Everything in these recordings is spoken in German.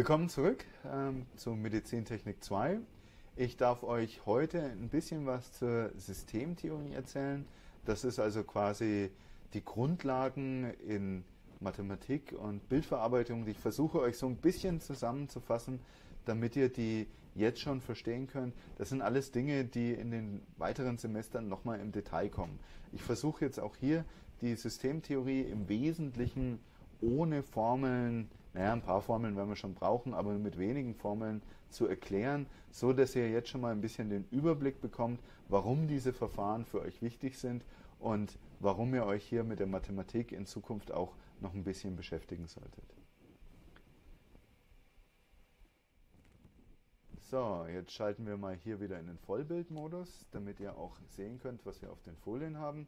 Willkommen zurück zu Medizintechnik 2. Ich darf euch heute ein bisschen was zur Systemtheorie erzählen. Das ist also quasi die Grundlagen in Mathematik und Bildverarbeitung. Ich versuche euch so ein bisschen zusammenzufassen, damit ihr die jetzt schon verstehen könnt. Das sind alles Dinge, die in den weiteren Semestern nochmal im Detail kommen. Ich versuche jetzt auch hier die Systemtheorie im Wesentlichen ohne Formeln, naja, ein paar Formeln werden wir schon brauchen, aber mit wenigen Formeln zu erklären, so dass ihr jetzt schon mal ein bisschen den Überblick bekommt, warum diese Verfahren für euch wichtig sind und warum ihr euch hier mit der Mathematik in Zukunft auch noch ein bisschen beschäftigen solltet. So, jetzt schalten wir mal hier wieder in den Vollbildmodus, damit ihr auch sehen könnt, was wir auf den Folien haben.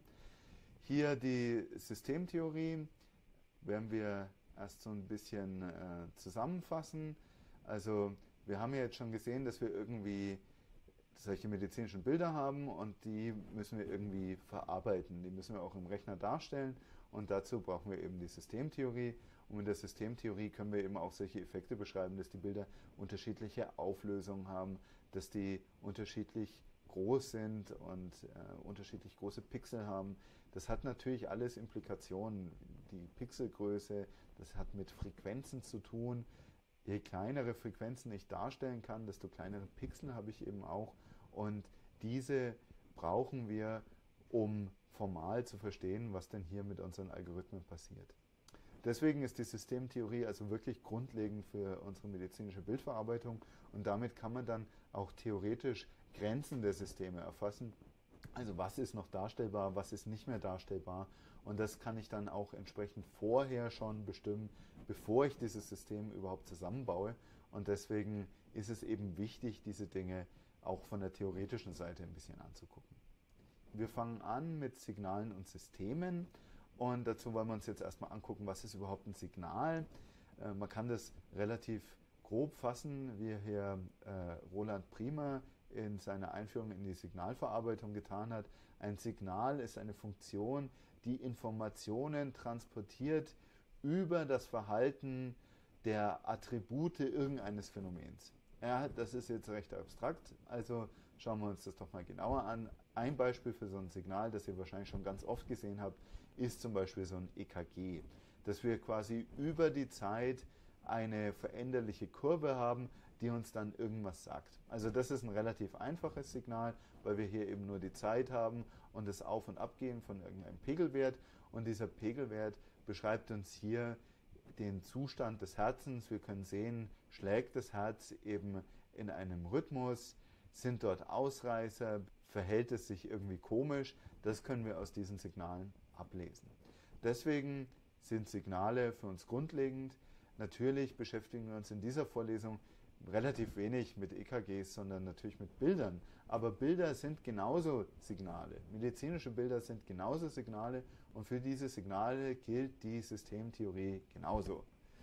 Hier die Systemtheorie werden wir erst so ein bisschen zusammenfassen. Also wir haben ja jetzt schon gesehen, dass wir irgendwie solche medizinischen Bilder haben und die müssen wir irgendwie verarbeiten. Die müssen wir auch im Rechner darstellen und dazu brauchen wir eben die Systemtheorie. Und mit der Systemtheorie können wir eben auch solche Effekte beschreiben, dass die Bilder unterschiedliche Auflösungen haben, dass die unterschiedlich groß sind und unterschiedlich große Pixel haben. Das hat natürlich alles Implikationen. Die Pixelgröße, das hat mit Frequenzen zu tun. Je kleinere Frequenzen ich darstellen kann, desto kleinere Pixel habe ich eben auch. Und diese brauchen wir, um formal zu verstehen, was denn hier mit unseren Algorithmen passiert. Deswegen ist die Systemtheorie also wirklich grundlegend für unsere medizinische Bildverarbeitung und damit kann man dann auch theoretisch Grenzen der Systeme erfassen. Also was ist noch darstellbar, was ist nicht mehr darstellbar und das kann ich dann auch entsprechend vorher schon bestimmen, bevor ich dieses System überhaupt zusammenbaue und deswegen ist es eben wichtig, diese Dinge auch von der theoretischen Seite ein bisschen anzugucken. Wir fangen an mit Signalen und Systemen. Und dazu wollen wir uns jetzt erstmal angucken, was ist überhaupt ein Signal. Man kann das relativ grob fassen, wie hier Roland Priemer in seiner Einführung in die Signalverarbeitung getan hat. Ein Signal ist eine Funktion, die Informationen transportiert über das Verhalten der Attribute irgendeines Phänomens. Ja, das ist jetzt recht abstrakt, also schauen wir uns das doch mal genauer an. Ein Beispiel für so ein Signal, das ihr wahrscheinlich schon ganz oft gesehen habt, ist zum Beispiel so ein EKG, dass wir quasi über die Zeit eine veränderliche Kurve haben, die uns dann irgendwas sagt. Also das ist ein relativ einfaches Signal, weil wir hier eben nur die Zeit haben und das Auf- und Abgehen von irgendeinem Pegelwert und dieser Pegelwert beschreibt uns hier den Zustand des Herzens. Wir können sehen, schlägt das Herz eben in einem Rhythmus, sind dort Ausreißer, verhält es sich irgendwie komisch. Das können wir aus diesen Signalen ablesen. Deswegen sind Signale für uns grundlegend. Natürlich beschäftigen wir uns in dieser Vorlesung relativ wenig mit EKGs, sondern natürlich mit Bildern. Aber Bilder sind genauso Signale. Medizinische Bilder sind genauso Signale und für diese Signale gilt die Systemtheorie genauso.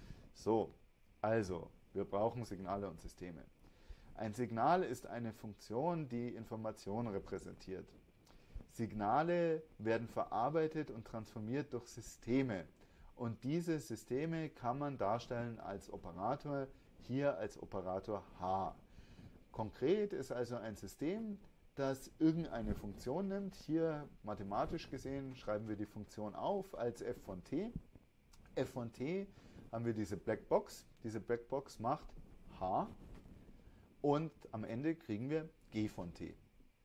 So, also, wir brauchen Signale und Systeme. Ein Signal ist eine Funktion, die Information repräsentiert. Signale werden verarbeitet und transformiert durch Systeme. Und diese Systeme kann man darstellen als Operator, hier als Operator H. Konkret ist also ein System, das irgendeine Funktion nimmt. Hier mathematisch gesehen schreiben wir die Funktion auf als f von t. F von t haben wir diese Blackbox. Diese Blackbox macht H und am Ende kriegen wir g von t.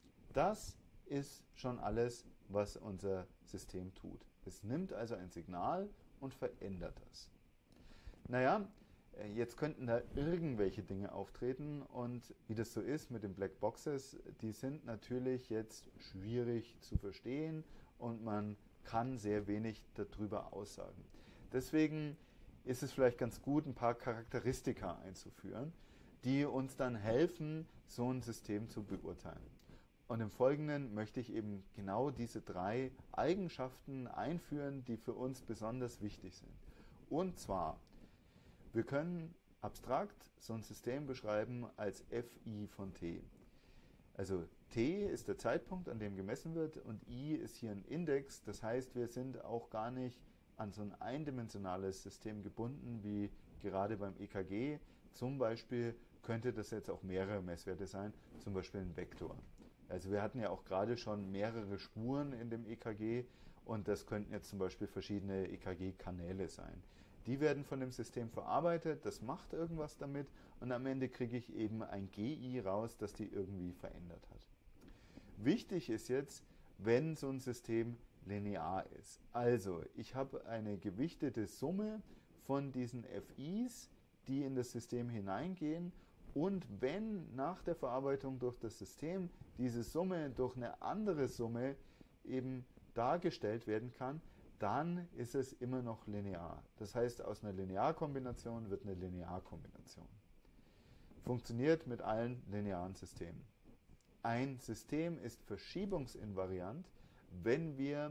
Das ist schon alles, was unser System tut. Es nimmt also ein Signal und verändert das. Naja, jetzt könnten da irgendwelche Dinge auftreten und wie das so ist mit den Blackboxes, die sind natürlich jetzt schwierig zu verstehen und man kann sehr wenig darüber aussagen. Deswegen ist es vielleicht ganz gut, ein paar Charakteristika einzuführen, die uns dann helfen, so ein System zu beurteilen. Und im Folgenden möchte ich eben genau diese drei Eigenschaften einführen, die für uns besonders wichtig sind. Und zwar, wir können abstrakt so ein System beschreiben als Fi von t. Also t ist der Zeitpunkt, an dem gemessen wird und i ist hier ein Index. Das heißt, wir sind auch gar nicht an so ein eindimensionales System gebunden, wie gerade beim EKG, Zum Beispiel könnte das jetzt auch mehrere Messwerte sein, zum Beispiel ein Vektor. Also wir hatten ja auch gerade schon mehrere Spuren in dem EKG und das könnten jetzt zum Beispiel verschiedene EKG-Kanäle sein. Die werden von dem System verarbeitet, das macht irgendwas damit und am Ende kriege ich eben ein GI raus, das die irgendwie verändert hat. Wichtig ist jetzt, wenn so ein System linear ist. Also ich habe eine gewichtete Summe von diesen FIs, die in das System hineingehen. Und wenn nach der Verarbeitung durch das System diese Summe durch eine andere Summe eben dargestellt werden kann, dann ist es immer noch linear. Das heißt, aus einer Linearkombination wird eine Linearkombination. Funktioniert mit allen linearen Systemen. Ein System ist verschiebungsinvariant, wenn wir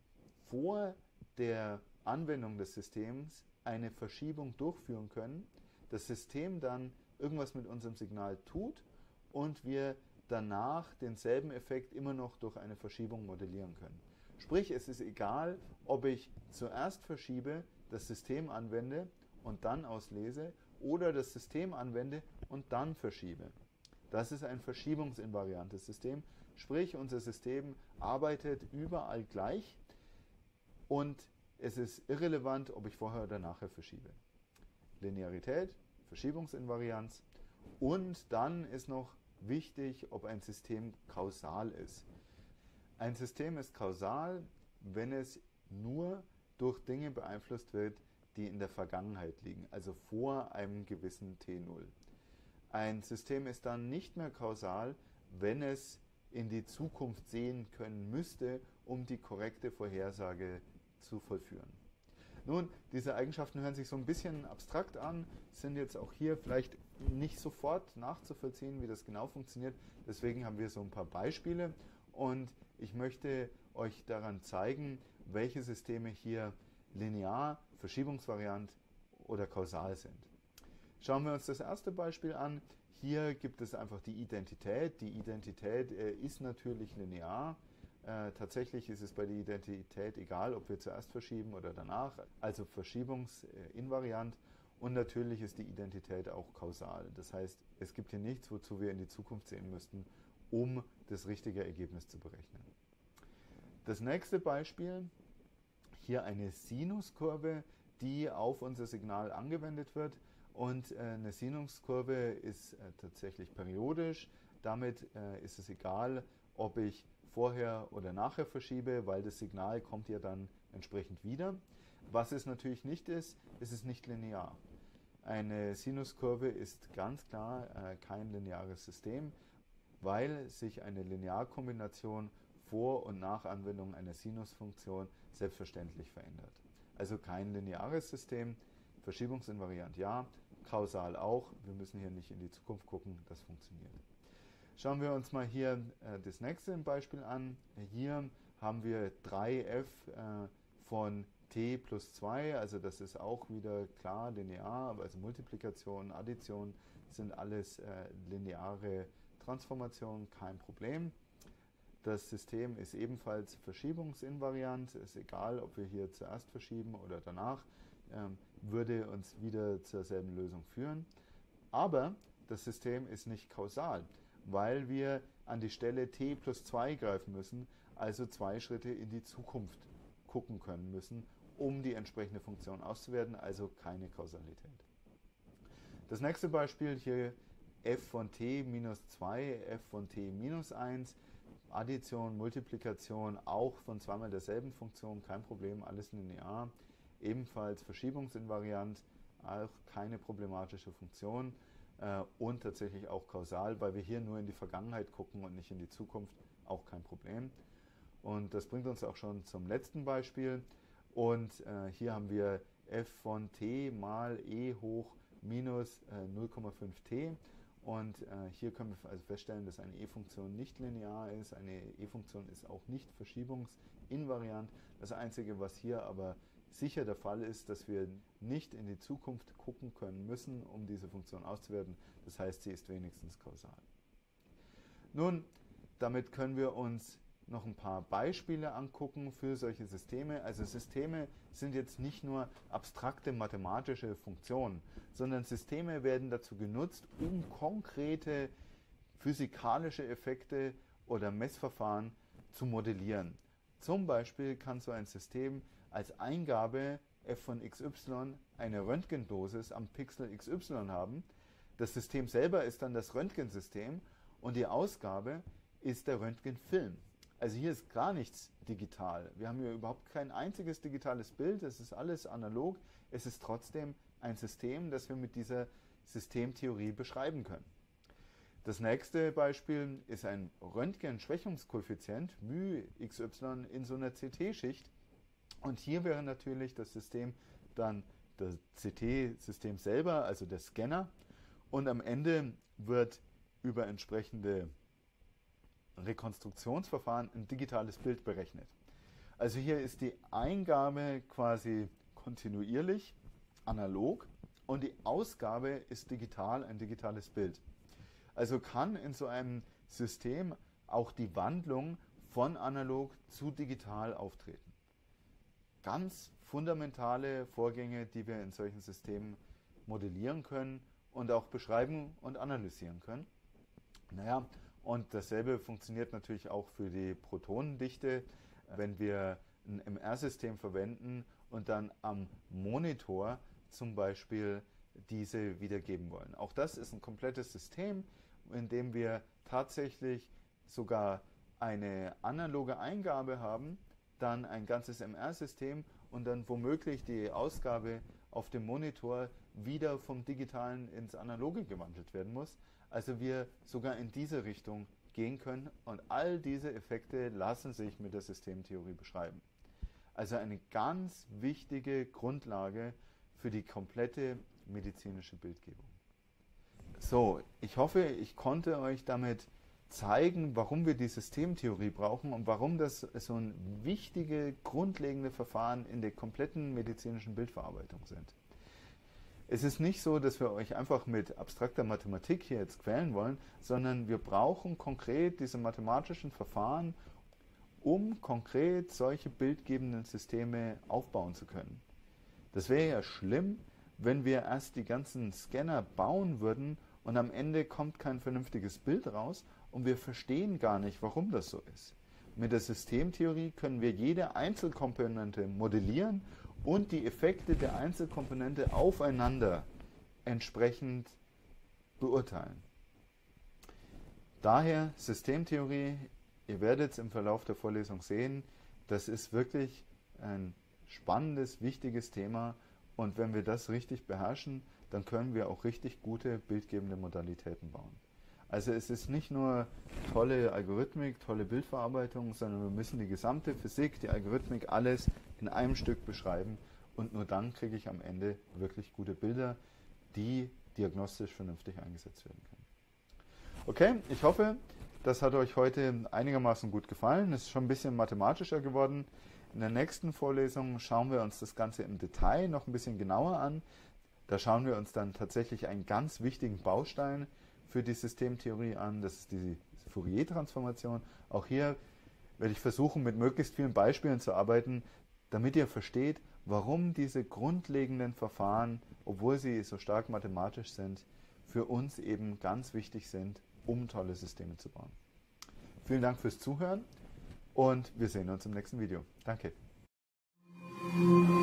vor der Anwendung des Systems eine Verschiebung durchführen können, das System dann irgendwas mit unserem Signal tut und wir danach denselben Effekt immer noch durch eine Verschiebung modellieren können. Sprich, es ist egal, ob ich zuerst verschiebe, das System anwende und dann auslese oder das System anwende und dann verschiebe. Das ist ein verschiebungsinvariantes System, sprich unser System arbeitet überall gleich und es ist irrelevant, ob ich vorher oder nachher verschiebe. Linearität, Verschiebungsinvarianz und dann ist noch wichtig, ob ein System kausal ist. Ein System ist kausal, wenn es nur durch Dinge beeinflusst wird, die in der Vergangenheit liegen, also vor einem gewissen T0. Ein System ist dann nicht mehr kausal, wenn es in die Zukunft sehen können müsste, um die korrekte Vorhersage zu vollführen. Nun, diese Eigenschaften hören sich so ein bisschen abstrakt an, sind jetzt auch hier vielleicht nicht sofort nachzuvollziehen, wie das genau funktioniert. Deswegen haben wir so ein paar Beispiele und ich möchte euch daran zeigen, welche Systeme hier linear, verschiebungsvariant oder kausal sind. Schauen wir uns das erste Beispiel an. Hier gibt es einfach die Identität. Die Identität ist natürlich linear. Tatsächlich ist es bei der Identität egal, ob wir zuerst verschieben oder danach, also verschiebungsinvariant. Und natürlich ist die Identität auch kausal. Das heißt, es gibt hier nichts, wozu wir in die Zukunft sehen müssten, um das richtige Ergebnis zu berechnen. Das nächste Beispiel, hier eine Sinuskurve, die auf unser Signal angewendet wird. Und eine Sinuskurve ist tatsächlich periodisch. Damit ist es egal, ob ich vorher oder nachher verschiebe, weil das Signal kommt ja dann entsprechend wieder. Was es natürlich nicht ist, es ist nicht linear. Eine Sinuskurve ist ganz klar kein lineares System, weil sich eine Linearkombination vor und nach Anwendung einer Sinusfunktion selbstverständlich verändert. Also kein lineares System, verschiebungsinvariant ja, kausal auch. Wir müssen hier nicht in die Zukunft gucken, das funktioniert. Schauen wir uns mal hier das nächste Beispiel an. Hier haben wir 3f von t plus 2, also das ist auch wieder klar linear, also Multiplikation, Addition sind alles lineare Transformationen, kein Problem. Das System ist ebenfalls verschiebungsinvariant, ist egal, ob wir hier zuerst verschieben oder danach, würde uns wieder zur selben Lösung führen. Aber das System ist nicht kausal, weil wir an die Stelle t plus 2 greifen müssen, also 2 Schritte in die Zukunft gucken können müssen, um die entsprechende Funktion auszuwerten, also keine Kausalität. Das nächste Beispiel hier f von t minus 2, f von t minus 1, Addition, Multiplikation, auch von zweimal derselben Funktion, kein Problem, alles linear, ebenfalls verschiebungsinvariant, auch keine problematische Funktion und tatsächlich auch kausal, weil wir hier nur in die Vergangenheit gucken und nicht in die Zukunft, auch kein Problem. Und das bringt uns auch schon zum letzten Beispiel. Und hier haben wir f von t mal e hoch minus 0,5t. Und hier können wir also feststellen, dass eine e-Funktion nicht linear ist. Eine e-Funktion ist auch nicht verschiebungsinvariant. Das Einzige, was hier aber sicher der Fall ist, dass wir nicht in die Zukunft gucken können müssen, um diese Funktion auszuwerten. Das heißt, sie ist wenigstens kausal. Nun, damit können wir uns noch ein paar Beispiele angucken für solche Systeme. Also Systeme sind jetzt nicht nur abstrakte mathematische Funktionen, sondern Systeme werden dazu genutzt, um konkrete physikalische Effekte oder Messverfahren zu modellieren. Zum Beispiel kann so ein System als Eingabe f von xy eine Röntgendosis am Pixel xy haben. Das System selber ist dann das Röntgensystem und die Ausgabe ist der Röntgenfilm. Also hier ist gar nichts digital. Wir haben hier überhaupt kein einziges digitales Bild. Es ist alles analog. Es ist trotzdem ein System, das wir mit dieser Systemtheorie beschreiben können. Das nächste Beispiel ist ein Röntgenschwächungskoeffizient, μ(xy) in so einer CT-Schicht. Und hier wäre natürlich das System dann das CT-System selber, also der Scanner. Und am Ende wird über entsprechende Rekonstruktionsverfahren ein digitales Bild berechnet. Also hier ist die Eingabe quasi kontinuierlich, analog, und die Ausgabe ist digital, ein digitales Bild. Also kann in so einem System auch die Wandlung von analog zu digital auftreten. Ganz fundamentale Vorgänge, die wir in solchen Systemen modellieren können und auch beschreiben und analysieren können. Naja, und dasselbe funktioniert natürlich auch für die Protonendichte, wenn wir ein MR-System verwenden und dann am Monitor zum Beispiel diese wiedergeben wollen. Auch das ist ein komplettes System, in dem wir tatsächlich sogar eine analoge Eingabe haben, dann ein ganzes MR-System und dann womöglich die Ausgabe auf dem Monitor wieder vom Digitalen ins Analoge gewandelt werden muss. Also wir sogar in diese Richtung gehen können und all diese Effekte lassen sich mit der Systemtheorie beschreiben. Also eine ganz wichtige Grundlage für die komplette medizinische Bildgebung. So, ich hoffe, ich konnte euch damit zeigen, warum wir die Systemtheorie brauchen und warum das so ein wichtige, grundlegende Verfahren in der kompletten medizinischen Bildverarbeitung sind. Es ist nicht so, dass wir euch einfach mit abstrakter Mathematik hier jetzt quälen wollen, sondern wir brauchen konkret diese mathematischen Verfahren, um konkret solche bildgebenden Systeme aufbauen zu können. Das wäre ja schlimm, wenn wir erst die ganzen Scanner bauen würden und am Ende kommt kein vernünftiges Bild raus und wir verstehen gar nicht, warum das so ist. Mit der Systemtheorie können wir jede Einzelkomponente modellieren und die Effekte der Einzelkomponente aufeinander entsprechend beurteilen. Daher Systemtheorie, ihr werdet es im Verlauf der Vorlesung sehen, das ist wirklich ein spannendes, wichtiges Thema und wenn wir das richtig beherrschen, dann können wir auch richtig gute bildgebende Modalitäten bauen. Also es ist nicht nur tolle Algorithmik, tolle Bildverarbeitung, sondern wir müssen die gesamte Physik, die Algorithmik, alles in einem Stück beschreiben und nur dann kriege ich am Ende wirklich gute Bilder, die diagnostisch vernünftig eingesetzt werden können. Okay, ich hoffe, das hat euch heute einigermaßen gut gefallen. Es ist schon ein bisschen mathematischer geworden. In der nächsten Vorlesung schauen wir uns das Ganze im Detail noch ein bisschen genauer an. Da schauen wir uns dann tatsächlich einen ganz wichtigen Baustein für die Systemtheorie an, das ist die Fourier-Transformation. Auch hier werde ich versuchen, mit möglichst vielen Beispielen zu arbeiten, damit ihr versteht, warum diese grundlegenden Verfahren, obwohl sie so stark mathematisch sind, für uns eben ganz wichtig sind, um tolle Systeme zu bauen. Vielen Dank fürs Zuhören und wir sehen uns im nächsten Video. Danke.